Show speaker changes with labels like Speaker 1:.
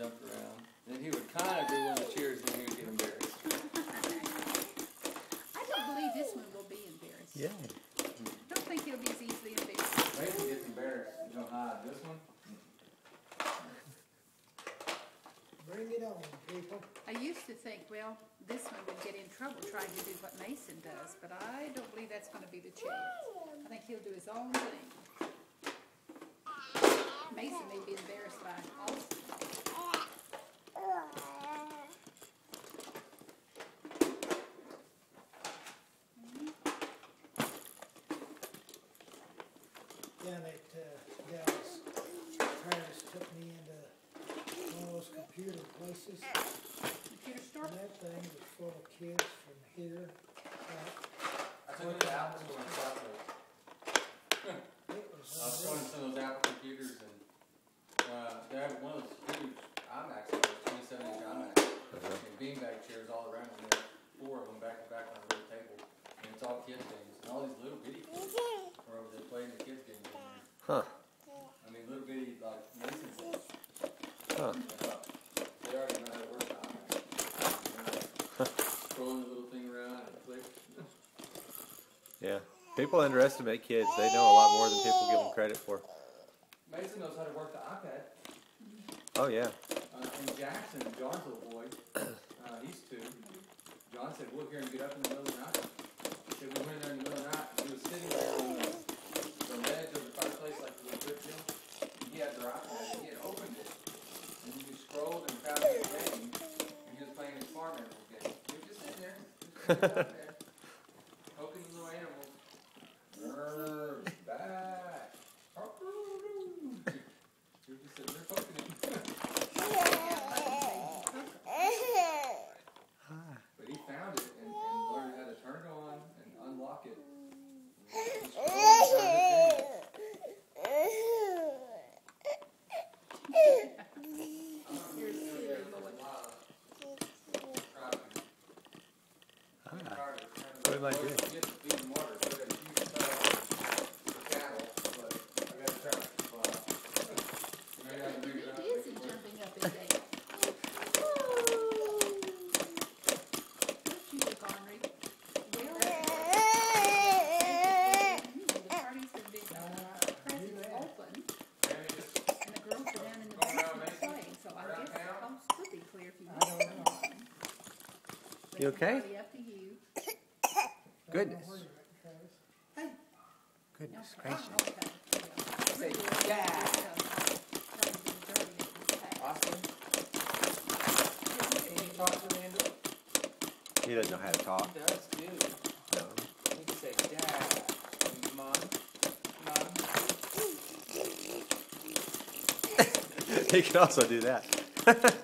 Speaker 1: jump around. Then he would kind of do one of the cheers, and then he would get embarrassed.
Speaker 2: I don't believe this one will be embarrassed.
Speaker 3: Yeah.
Speaker 2: I don't think he'll be as easily embarrassed.
Speaker 1: Mason gets embarrassed. You don't hide. This one?
Speaker 4: Bring it on, people.
Speaker 2: I used to think, well, this one would get in trouble trying to do what Mason does, but I don't believe that's going to be the chance. I think he'll do his own thing. Mason may be embarrassed by Austin.
Speaker 4: Down at Dallas, Travis took me into one of those computer places.
Speaker 2: Computer store?
Speaker 4: And that thing was full of kids from here.
Speaker 1: I took it to Apple Store in Southwood.
Speaker 4: It was
Speaker 1: I was showing some of those Apple computers, and they have one of those huge iMacs, 27-inch iMacs, and beanbag chairs all around, and there are 4 of them back to back on a little table, and it's all kid games, and all these little bitty kids are over there playing the kids games in there.
Speaker 3: Huh.
Speaker 1: I mean, little bitty, like, Mason's age.
Speaker 3: Huh.
Speaker 1: They already know how to work the iMac. Throwing the little thing around and click.
Speaker 3: Yeah. People underestimate kids. They know a lot more than people give them credit for.
Speaker 1: Mason knows how to work the iPad.
Speaker 3: Oh, yeah.
Speaker 1: And Jackson, John's little boy, he's 2. John said, we'll hear him get up in the middle of the night. He said, we went in there in the middle of the night, and he was sitting there on the ledge of the fireplace like a little grip deal. And he had their iPad, and he had opened it. And he scrolled and found his game, and he was playing his farm animal game. He was just sitting there, poking the little animals. Back. He was just sitting there poking it. But he found it and learned how to turn it on and unlock it. He scrolled and found his game.
Speaker 3: What am I doing?
Speaker 2: He is jumping up and down. Don't you look ornery. Well, the party's been big. Presents open, and the girls are down in the basement playing, so I guess the house could be clear if you want to come on. But
Speaker 3: You okay?
Speaker 2: it's up to you.
Speaker 3: Goodness.
Speaker 2: Hey.
Speaker 3: Goodness
Speaker 2: No,
Speaker 3: gracious.
Speaker 2: okay.
Speaker 1: Say, yeah. Austin, can you talk to Amanda?
Speaker 3: He doesn't know how to talk.
Speaker 1: He does too.
Speaker 3: No.
Speaker 1: He can say, Dad, Mom, Mom.
Speaker 3: He can also do that.